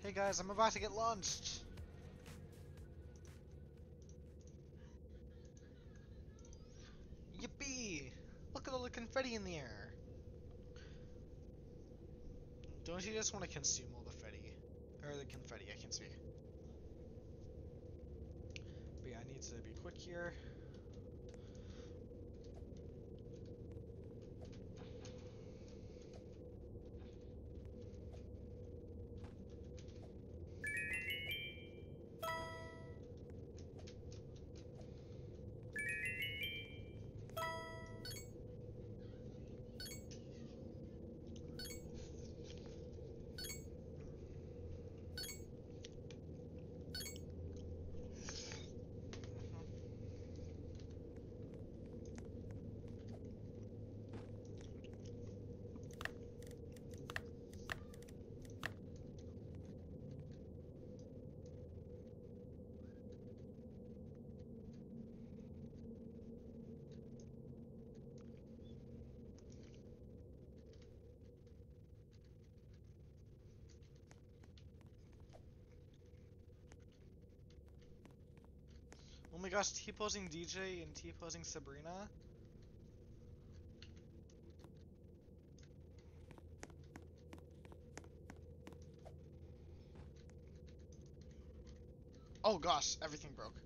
Hey guys, I'm about to get launched! Yippee! Look at all the confetti in the air! Don't you just want to consume all the confetti? Or the confetti, I can speak. But yeah, I need to be quick here. Oh my gosh, T-posing DJ and T-posing Sabrina? Oh gosh, everything broke.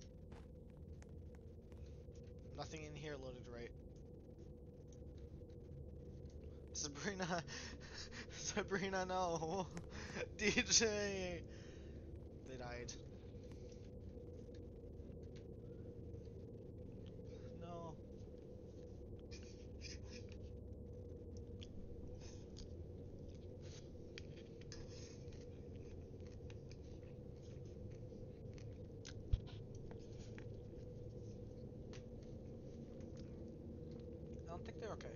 Nothing in here loaded right. Sabrina, Sabrina, no. DJ. They died. No. I don't think they're okay.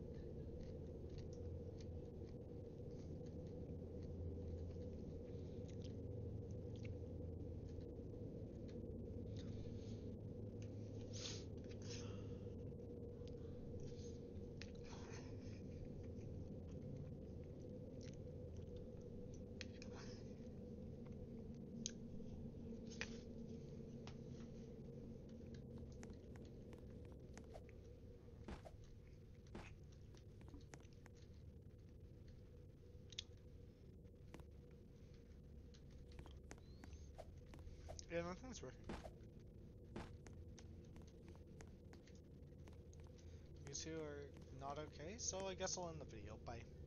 Yeah, nothing's working. You two are not okay, so I guess I'll end the video. Bye.